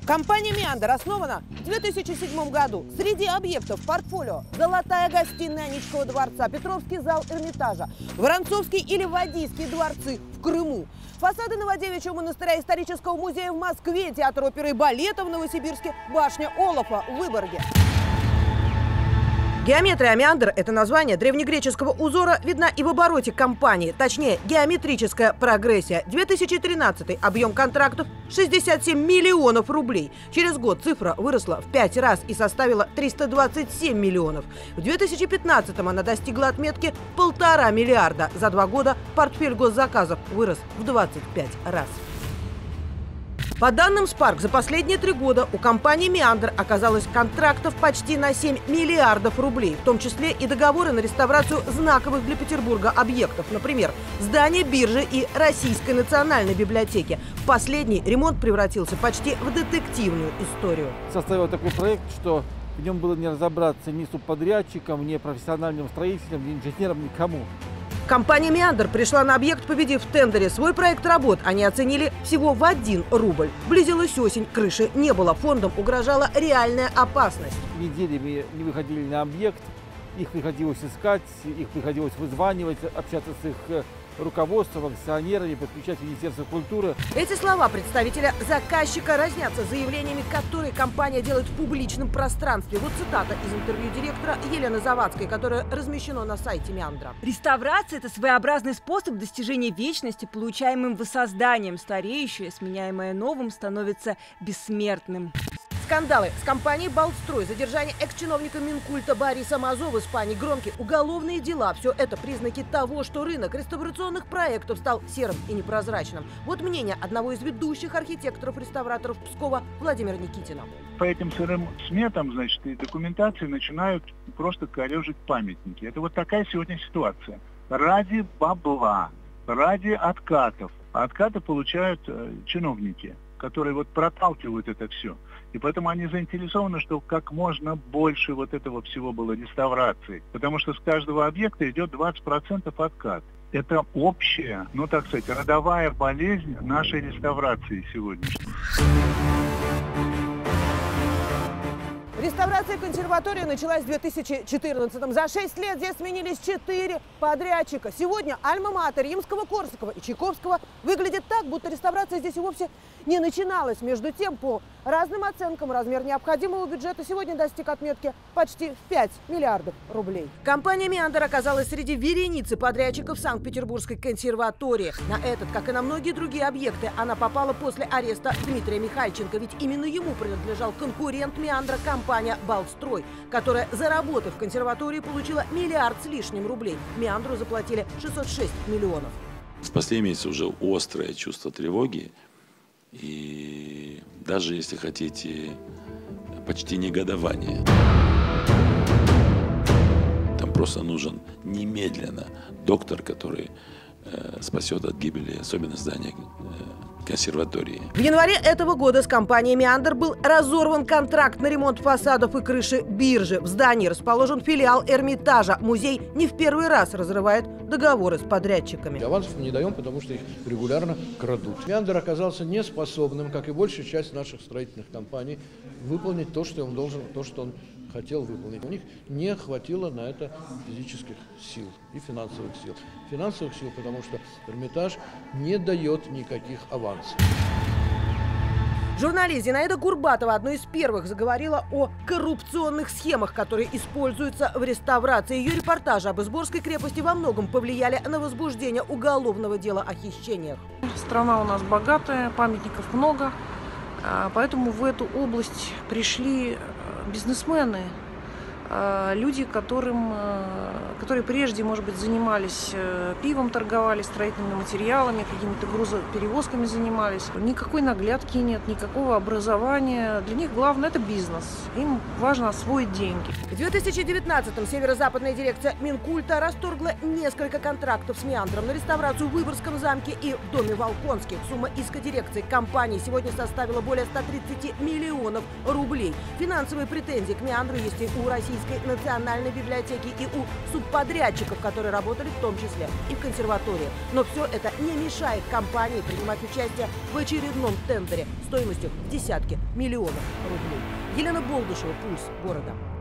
Компания «Меандр» основана в 2007 году. Среди объектов портфолио – Золотая гостиная Аничкова дворца, Петровский зал Эрмитажа, Воронцовский и Ливадийские дворцы в Крыму, фасады Новодевичьего монастыря, исторического музея в Москве, театр оперы и балета в Новосибирске, башня Олафа в Выборге. Геометрия «Меандр» – это название древнегреческого узора, видна и в обороте компании, точнее, геометрическая прогрессия. 2013 объем контрактов – 67 миллионов рублей. Через год цифра выросла в 5 раз и составила 327 миллионов. В 2015 она достигла отметки 1,5 миллиарда. За 2 года портфель госзаказов вырос в 25 раз. По данным Spark, за последние 3 года у компании «Меандр» оказалось контрактов почти на 7 миллиардов рублей, в том числе и договоры на реставрацию знаковых для Петербурга объектов, например, здания биржи и Российской национальной библиотеки. В последний ремонт превратился почти в детективную историю. Составил такой проект, что в нем было не разобраться ни субподрядчикам, ни профессиональным строителям, ни инженерам, никому. Компания «Меандр» пришла на объект, победив в тендере свой проект работ. Они оценили всего в 1 рубль. Близилась осень, крыши не было. Фондам угрожала реальная опасность. Неделями не выходили на объект, их приходилось искать, их приходилось вызванивать, общаться с их руководством, акционерами, подключать Министерство культуры. Эти слова представителя заказчика разнятся с заявлениями, которые компания делает в публичном пространстве. Вот цитата из интервью директора Елены Завадской, которое размещено на сайте «Меандра». Реставрация – это своеобразный способ достижения вечности, получаемым воссозданием. Стареющее, сменяемое новым, становится бессмертным. Скандалы с компанией «Балтстрой», задержание экс-чиновника Минкульта Бориса Мазо в Испании, громкие уголовные дела – все это признаки того, что рынок реставрационных проектов стал серым и непрозрачным. Вот мнение одного из ведущих архитекторов-реставраторов Пскова Владимира Никитина. По этим сырым сметам, значит, и документации начинают просто корежить памятники. Это вот такая сегодня ситуация. Ради бабла, ради откатов. А откаты получают чиновники, которые вот проталкивают это все. И поэтому они заинтересованы, чтобы как можно больше вот этого всего было реставрации. Потому что с каждого объекта идет 20% откат. Это общая, ну так сказать, родовая болезнь нашей реставрации сегодняшней. Реставрация консерватории началась в 2014-м. За 6 лет здесь сменились 4 подрядчика. Сегодня альма-матер Римского-Корсакова и Чайковского выглядит так, будто реставрация здесь и вовсе не начиналась. Между тем, по разным оценкам, размер необходимого бюджета сегодня достиг отметки почти в 5 миллиардов рублей. Компания «Меандр» оказалась среди вереницы подрядчиков Санкт-Петербургской консерватории. На этот, как и на многие другие объекты, она попала после ареста Дмитрия Михальченко. Ведь именно ему принадлежал конкурент «Меандра» компания «Балтстрой», которая за работы в консерватории получила миллиард с лишним рублей. «Меандру» заплатили 606 миллионов. В последние месяцы уже острое чувство тревоги. И даже, если хотите, почти негодование. Там просто нужен немедленно доктор, который спасет от гибели, особенно здания консерватории. В январе этого года с компанией «Меандр» был разорван контракт на ремонт фасадов и крыши биржи. В здании расположен филиал Эрмитажа. Музей не в первый раз разрывает договоры с подрядчиками. Авансов мы не даем, потому что их регулярно крадут. «Меандр» оказался неспособным, как и большая часть наших строительных компаний, выполнить то, что он должен, то, что он хотел выполнить. У них не хватило на это физических сил и финансовых сил. Финансовых сил, потому что Эрмитаж не дает никаких авансов. Журналист Зинаида Курбатова одной из первых заговорила о коррупционных схемах, которые используются в реставрации. Ее репортажи об Изборской крепости во многом повлияли на возбуждение уголовного дела о хищениях. Страна у нас богатая, памятников много, поэтому в эту область пришли бизнесмены, люди, которые прежде, может быть, занимались пивом, торговали, строительными материалами, какими-то грузоперевозками занимались. Никакой наглядки нет, никакого образования. Для них главное – это бизнес. Им важно освоить деньги. В 2019-м северо-западная дирекция Минкульта расторгла несколько контрактов с «Меандром» на реставрацию в Выборгском замке и в доме Волконских. Сумма иска дирекции компании сегодня составила более 130 миллионов рублей. Финансовые претензии к «Меандру» есть и у Российской национальной библиотеки, и у субподрядчиков подрядчиков, которые работали в том числе и в консерватории. Но все это не мешает компании принимать участие в очередном тендере стоимостью в десятки миллионов рублей. Елена Болдышева, «Пульс города».